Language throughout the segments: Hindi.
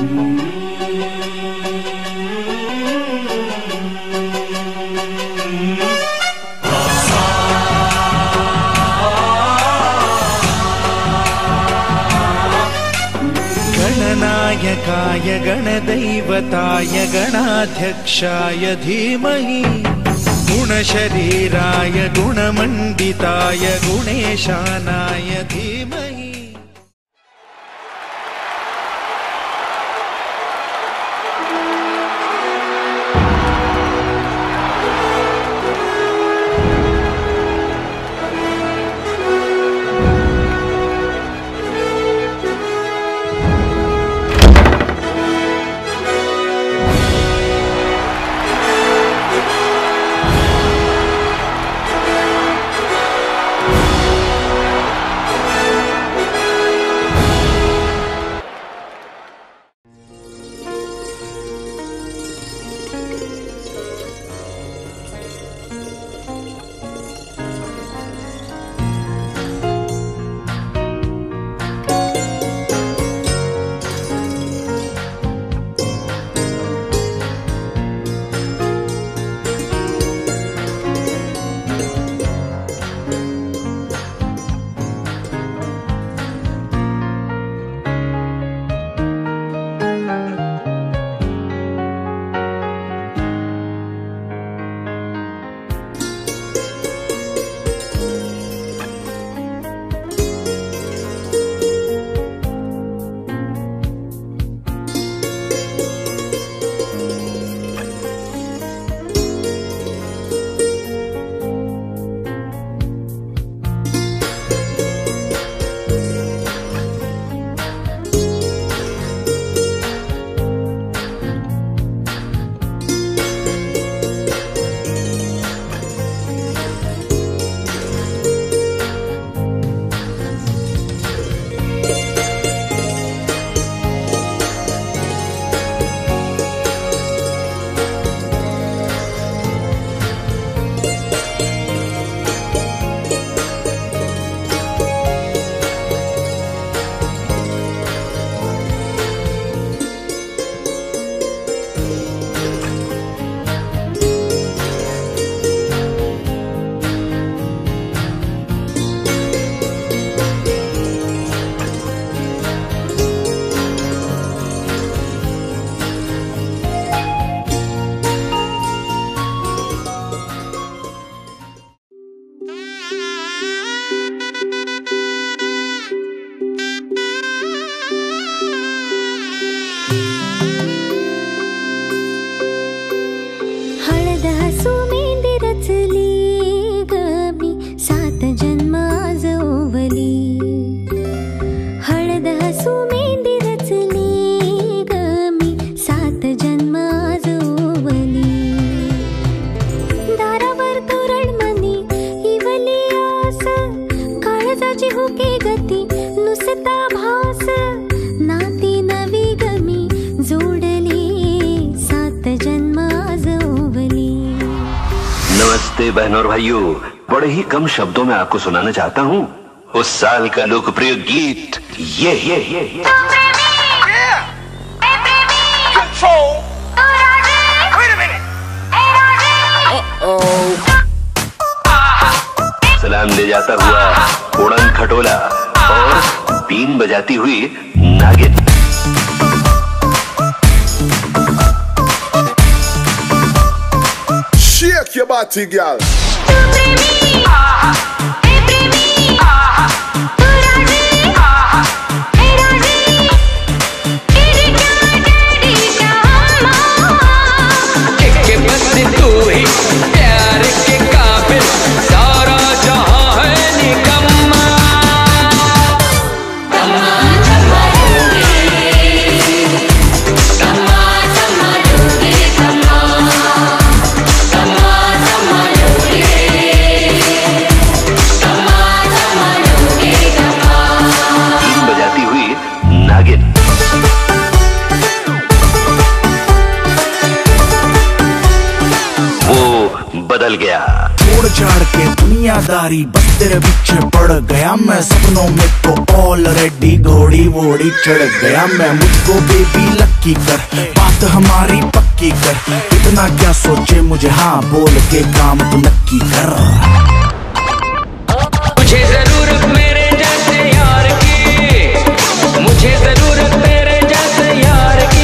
गणनायकाय गणदैवताय गणाध्यक्षाय धीमहि गुणशरीराय गुणमण्डिताय गुणेशानाय धीमहि। नमस्ते बहनों और भाइयों, बड़े ही कम शब्दों में आपको सुनाना चाहता हूँ उस साल का लोकप्रिय गीत ये। सलाम ले जाता हुआ उड़न खटोला और बीन बजाती हुई नागिन। Shake your body, girl. प्यारी, बस तेरे पीछे पड़ गया मैं सपनों में तो ऑलरेडी घोड़ी वोड़ी चढ़ गया मैं। मुझको बेबी लक्की कर, बात हमारी पक्की कर, इतना क्या सोचे मुझे हाँ बोल के काम तो नक्की कर। मुझे जरूरत मेरे जैसे यार की, मुझे जरूरत मेरे जैसे यार की।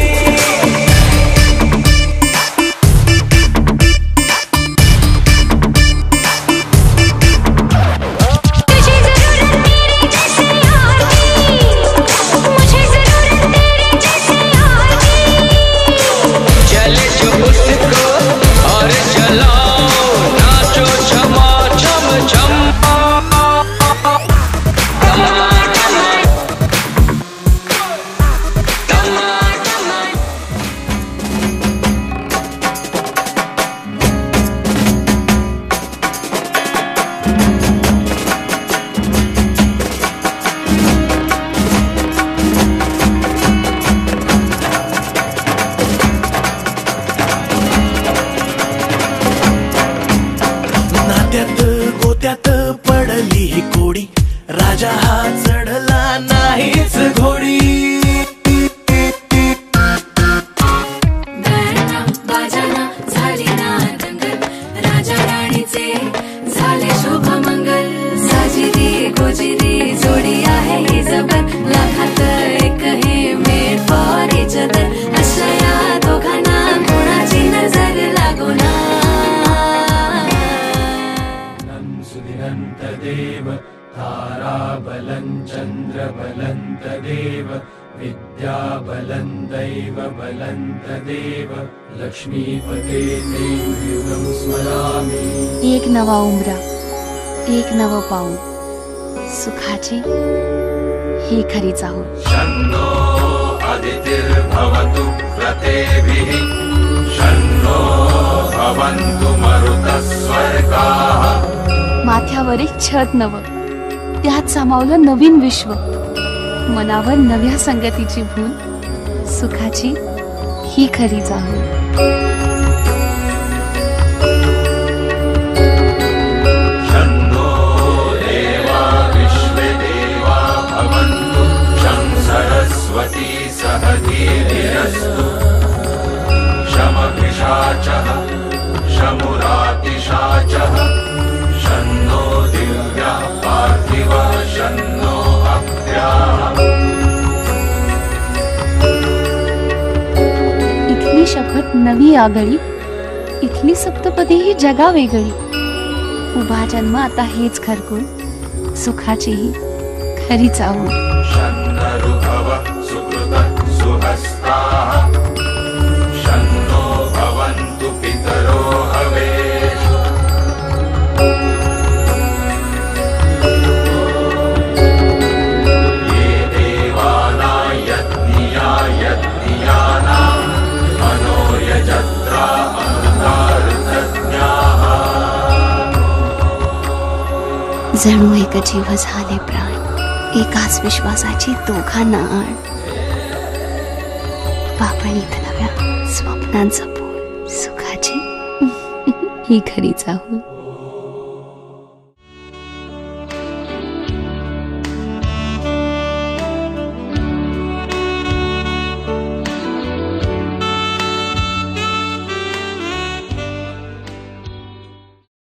गोत्यात पडली ही कोडी, राजा हा चढला नाहीच घोडी। गायना बाजाना झाली ना दंगल, राजा राणीचे झाले शुभ मंगल। साजिरी गोजिरी जोडी आहे ही जबर, लाखात एक हे मेड फॉर इच अदर। अशा या दोघांना कोणाची नजर लागो ना। देव ताराबलं चन्द्रबलं तदेव, विद्याबलं दैवबलं तदेव, लक्ष्मीपते ते युगं स्मरामि। एक नवा उमरा, एक नव पाऊल, सुखाची ही खरी चाहूल। शन्नो अदितिर्भवतु प्रतेभिः, शन्नो भवन्तु मरुतस्वर्गाः। माथ्यावर एक छत नव, त्यात सामावलं नवीन विश्व, मनावर नव्या संगतीची भूल, सुखाची ही खरी चाहूल। शन्नो देवा विश्वे देवा भवन्तु, शं सरस्वती सह धीर्यस्तु, शमभिषाचः शमुरातिशाचः, शन्नो दिव्या पार्थिवा शन्नो अप्याः। इथली शपथ नवी आगळी, इथली सप्तपदी ही जगा वेगळी। उभा जन्म आता हेच घरकुल, सुखाची ही खरी चाहूल। शन्नरुभव सुकृत सुहस्ताः, शन्नो भवन्तु पितरो हवेषु। जणू एक जीव झाले प्राण, एकाच विश्वासाची दोघांना आण। पापणीत नव्या स्वप्नांचं पोल, सुखाची ही खरी चाहूल।